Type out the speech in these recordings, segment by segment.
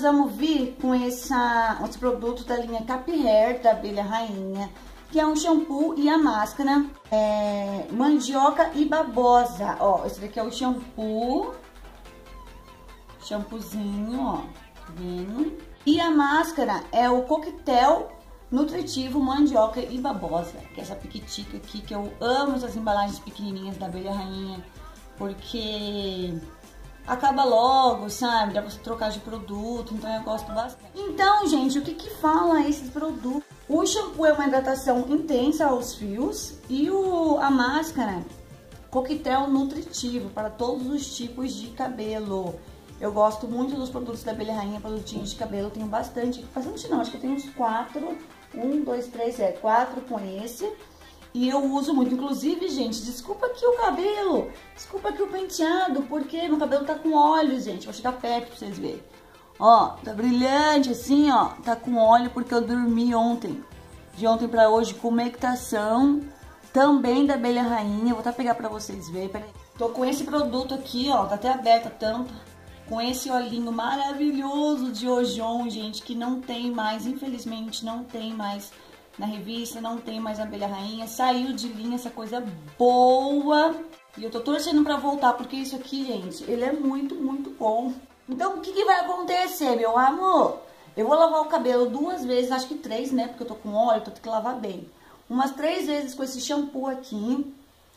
vamos vir com esse produto da linha Cap Hair, da Abelha Rainha, que é um shampoo e a máscara mandioca e babosa. Ó, esse daqui é o shampoozinho, ó, tá vendo? E a máscara é o coquetel nutritivo mandioca e babosa, que é essa piquitica aqui, que eu amo essas embalagens pequenininhas da Abelha Rainha, porque acaba logo, sabe? Dá pra você trocar de produto, então eu gosto bastante. Então, gente, o que que fala esses produtos? O shampoo é uma hidratação intensa aos fios e a máscara, coquetel nutritivo para todos os tipos de cabelo. Eu gosto muito dos produtos da Abelha Rainha, produtinhos de cabelo, eu tenho bastante não, acho que eu tenho uns 4, 4 com esse. E eu uso muito, inclusive, gente, desculpa aqui o cabelo, desculpa aqui o penteado, porque meu cabelo tá com óleo, gente. Vou chegar perto pra vocês verem. Ó, tá brilhante assim, ó, tá com óleo porque eu dormi ontem. De ontem pra hoje com umectação também da Abelha Rainha. Vou até pegar pra vocês verem, peraí. Tô com esse produto aqui, ó, tá até aberta a tampa. Com esse olhinho maravilhoso de Ojon, gente, que não tem mais, infelizmente, não tem mais na revista, não tem mais a Abelha Rainha. Saiu de linha essa coisa boa. E eu tô torcendo pra voltar, porque isso aqui, gente, ele é muito, muito bom. Então, o que que vai acontecer, meu amor? Eu vou lavar o cabelo 2 vezes, acho que 3, né? Porque eu tô com óleo, tô tendo que lavar bem. Umas 3 vezes com esse shampoo aqui,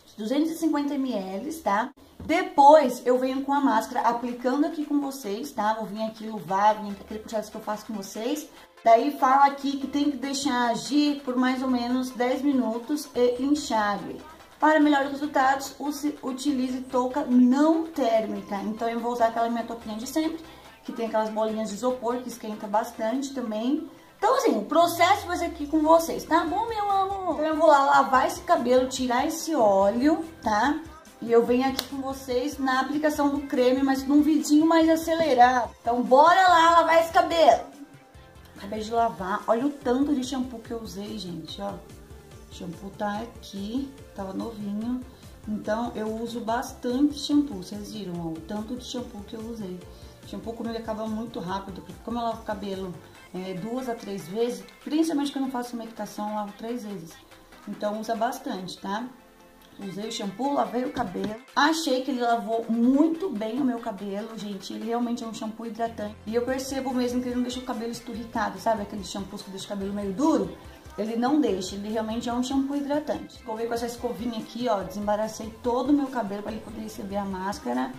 250 ml, tá? Depois eu venho com a máscara aplicando aqui com vocês, tá? Vou vir aqui luvar, vim aquele processo que eu faço com vocês. Daí fala aqui que tem que deixar agir por mais ou menos 10 minutos e enxague. Para melhores resultados, utilize touca não térmica. Então eu vou usar aquela minha touquinha de sempre, que tem aquelas bolinhas de isopor que esquenta bastante também. Então assim, o processo vai ser aqui com vocês, tá bom, meu amor? Então eu vou lá lavar esse cabelo, tirar esse óleo, tá? E eu venho aqui com vocês na aplicação do creme, mas num vidinho mais acelerado. Então bora lá lavar esse cabelo. Acabei de lavar, olha o tanto de shampoo que eu usei, gente, ó. O shampoo tá aqui, tava novinho. Então eu uso bastante shampoo, vocês viram, ó, o tanto de shampoo que eu usei. O shampoo comigo acaba muito rápido, porque como eu lavo o cabelo 2 a 3 vezes, principalmente quando eu não faço umectação, eu lavo 3 vezes. Então usa bastante, tá? Usei o shampoo, lavei o cabelo. Achei que ele lavou muito bem o meu cabelo, gente. Ele realmente é um shampoo hidratante. E eu percebo mesmo que ele não deixa o cabelo esturricado, sabe? Aqueles shampoos que deixam o cabelo meio duro. Ele não deixa, ele realmente é um shampoo hidratante. Escovei com essa escovinha aqui, ó. Desembaracei todo o meu cabelo para ele poder receber a máscara.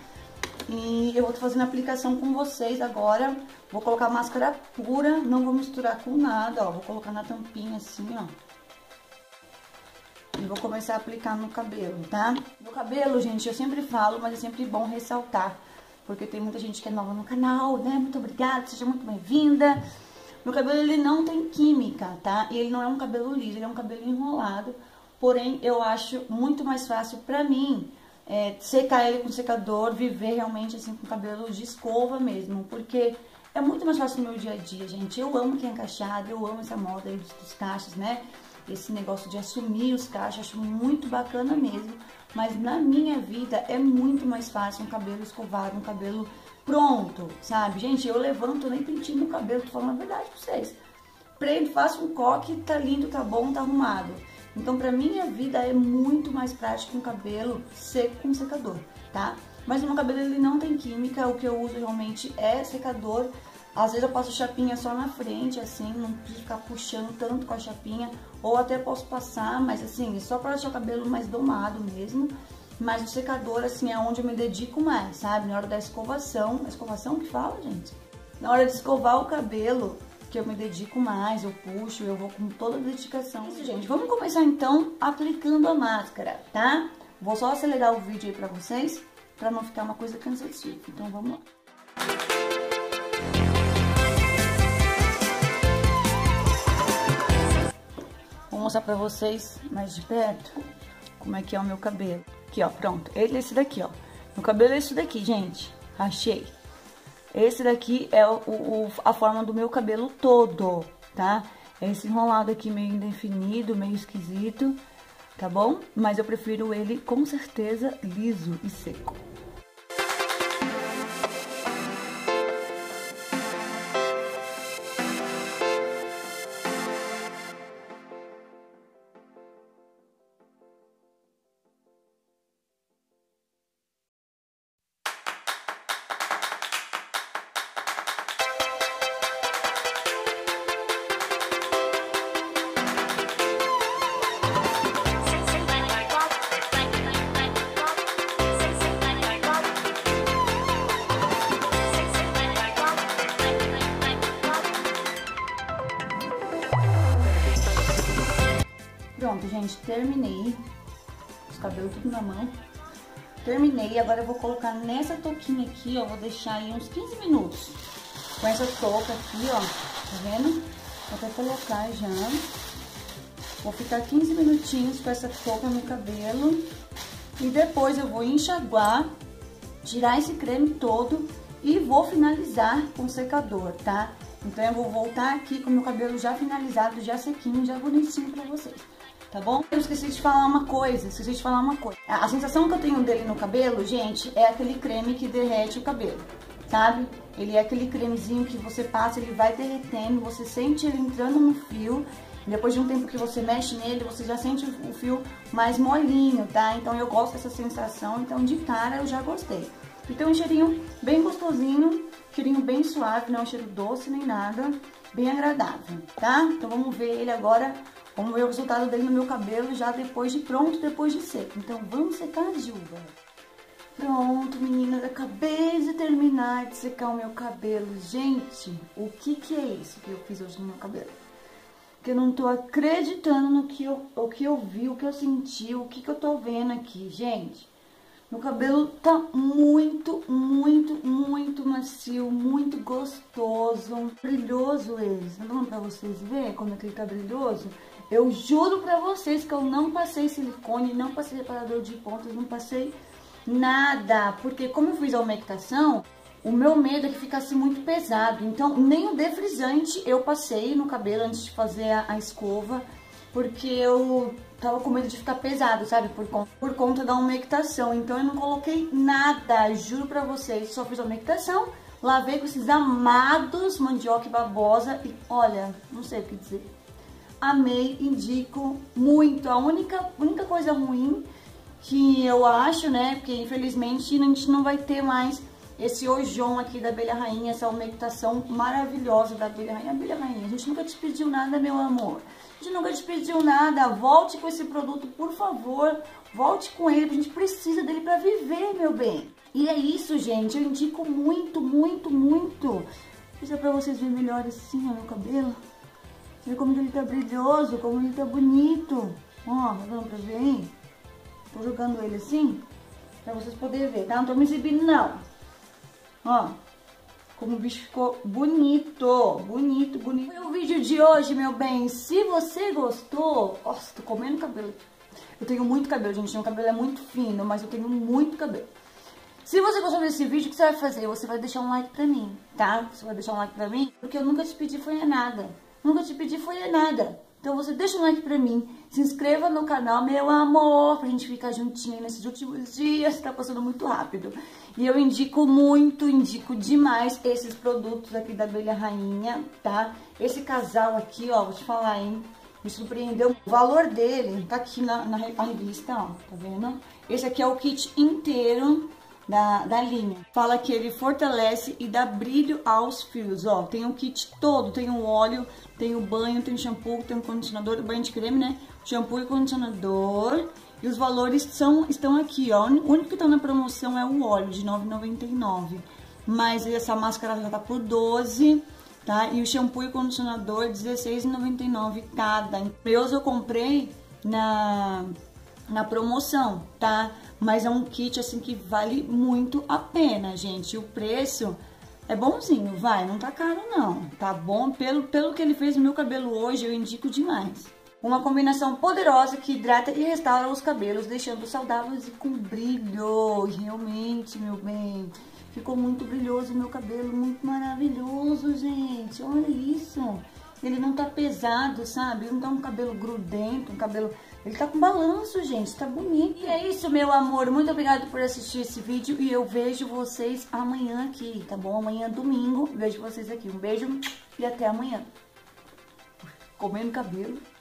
E eu vou fazendo a aplicação com vocês agora. Vou colocar a máscara pura, não vou misturar com nada, ó. Vou colocar na tampinha assim, ó. E vou começar a aplicar no cabelo, tá? No cabelo, gente, eu sempre falo, mas é sempre bom ressaltar. Porque tem muita gente que é nova no canal, né? Muito obrigada, seja muito bem-vinda. Meu cabelo, ele não tem química, tá? E ele não é um cabelo liso, ele é um cabelo enrolado. Porém, eu acho muito mais fácil pra mim secar ele com secador, viver realmente assim com cabelo de escova mesmo. Porque é muito mais fácil no meu dia a dia, gente. Eu amo quem é cachado, eu amo essa moda aí dos cachos, né? Esse negócio de assumir os cachos, acho muito bacana mesmo. Mas na minha vida é muito mais fácil um cabelo escovado, um cabelo pronto, sabe? Gente, eu levanto, nem pentio meu cabelo, tô falando a verdade pra vocês. Prendo, faço um coque, tá lindo, tá bom, tá arrumado. Então pra minha vida é muito mais prático um cabelo seco com secador, tá? Mas o meu cabelo, ele não tem química, o que eu uso realmente é secador. Às vezes eu passo chapinha só na frente, assim, não preciso ficar puxando tanto com a chapinha. Ou até posso passar, mas assim, é só para deixar o cabelo mais domado mesmo. Mas o secador, assim, é onde eu me dedico mais, sabe? Na hora da escovação, a escovação que fala, gente? Na hora de escovar o cabelo, que eu me dedico mais, eu puxo, eu vou com toda a dedicação. Isso, gente, vamos começar então aplicando a máscara, tá? Vou só acelerar o vídeo aí pra vocês, pra não ficar uma coisa cansativa. Então vamos lá. Vou mostrar pra vocês mais de perto como é que é o meu cabelo. Aqui, ó, pronto. Ele é esse daqui, ó. Meu cabelo é esse daqui, gente. Achei. Esse daqui é a forma do meu cabelo todo, tá? É esse enrolado aqui meio indefinido, meio esquisito, tá bom? Mas eu prefiro ele, com certeza, liso e seco. Pronto, gente, terminei. Os cabelos tudo na mão. Terminei, agora eu vou colocar nessa touquinha aqui, ó, vou deixar aí uns 15 minutos com essa touca aqui, ó, tá vendo? Vou até colocar já. Vou ficar 15 minutinhos com essa touca no cabelo e depois eu vou enxaguar, tirar esse creme todo e vou finalizar com o secador, tá? Então eu vou voltar aqui com o meu cabelo já finalizado, já sequinho, já bonitinho pra vocês. Tá bom? Eu esqueci de falar uma coisa, A sensação que eu tenho dele no cabelo, gente, é aquele creme que derrete o cabelo, sabe? Ele é aquele cremezinho que você passa, ele vai derretendo, você sente ele entrando no fio. Depois de um tempo que você mexe nele, você já sente o fio mais molinho, tá? Então eu gosto dessa sensação, então de cara eu já gostei. Então um cheirinho bem gostosinho, cheirinho bem suave, não é um cheiro doce nem nada, bem agradável, tá? Então vamos ver ele agora. Vamos ver o resultado dele no meu cabelo já depois de pronto, depois de seco. Então, vamos secar a Juba. Pronto, meninas, acabei de terminar de secar o meu cabelo. Gente, o que é isso que eu fiz hoje no meu cabelo? Porque eu não tô acreditando no que eu vi, o que eu senti, o que eu tô vendo aqui, gente. Meu cabelo tá muito macio, muito gostoso, brilhoso ele. Tá dando pra vocês verem como é que ele tá brilhoso? Eu juro pra vocês que eu não passei silicone, não passei reparador de pontas, não passei nada. Porque como eu fiz a umectação, o meu medo é que ficasse muito pesado. Então, nem o defrisante eu passei no cabelo antes de fazer a escova. Porque eu tava com medo de ficar pesado, sabe? Por conta da umectação. Então, eu não coloquei nada, juro pra vocês. Só fiz a umectação, lavei com esses amados mandioca e babosa. E olha, não sei o que dizer. Amei, indico muito. A única coisa ruim que eu acho, né? Porque infelizmente a gente não vai ter mais esse ojon aqui da abelha rainha, essa umectação maravilhosa da abelha rainha. Abelha rainha, a gente nunca te pediu nada, meu amor. A gente nunca te pediu nada. Volte com esse produto, por favor. Volte com ele, a gente precisa dele pra viver, meu bem. E é isso, gente. Eu indico muito. Isso é pra vocês verem melhor assim, ó, meu cabelo. Olha como ele tá brilhoso, como ele tá bonito. Ó, tá dando pra ver aí? Tô jogando ele assim, pra vocês poderem ver, tá? Não tô me exibindo, não. Ó, como o bicho ficou bonito. Foi o vídeo de hoje, meu bem. Se você gostou... Nossa, tô comendo cabelo. Eu tenho muito cabelo, gente. Meu cabelo é muito fino, mas eu tenho muito cabelo. Se você gostou desse vídeo, o que você vai fazer? Você vai deixar um like pra mim, tá? Você vai deixar um like pra mim, porque eu nunca te pedi foi nada. Então você deixa um like pra mim, se inscreva no canal, meu amor, pra gente ficar juntinho nesses últimos dias, tá passando muito rápido. E eu indico demais esses produtos aqui da Abelha Rainha, tá? Esse casal aqui, ó, vou te falar, hein? Me surpreendeu. O valor dele tá aqui na revista, ó, tá vendo? Esse aqui é o kit inteiro da linha. Fala que ele fortalece e dá brilho aos fios, ó. Tem o kit todo, tem o óleo, tem o banho, tem o shampoo, tem o condicionador, banho de creme, né? Shampoo e condicionador. E os valores estão aqui, ó. O único que tá na promoção é o óleo, de R$ 9,99. Mas essa máscara já tá por 12, tá? E o shampoo e condicionador, R$ 16,99 cada. Eu comprei na promoção, tá? Mas é um kit, assim, que vale muito a pena, gente. O preço é bonzinho, vai, não tá caro, não. Tá bom? Pelo que ele fez no meu cabelo hoje, eu indico demais. Uma combinação poderosa que hidrata e restaura os cabelos, deixando saudáveis e com brilho. Realmente, meu bem, ficou muito brilhoso o meu cabelo, muito maravilhoso, gente. Olha isso. Ele não tá pesado, sabe? Ele não tá um cabelo grudento, um cabelo... Ele tá com balanço, gente, tá bonito. E é isso, meu amor. Muito obrigada por assistir esse vídeo e eu vejo vocês amanhã aqui, tá bom? Amanhã, domingo, vejo vocês aqui. Um beijo e até amanhã. Comendo cabelo.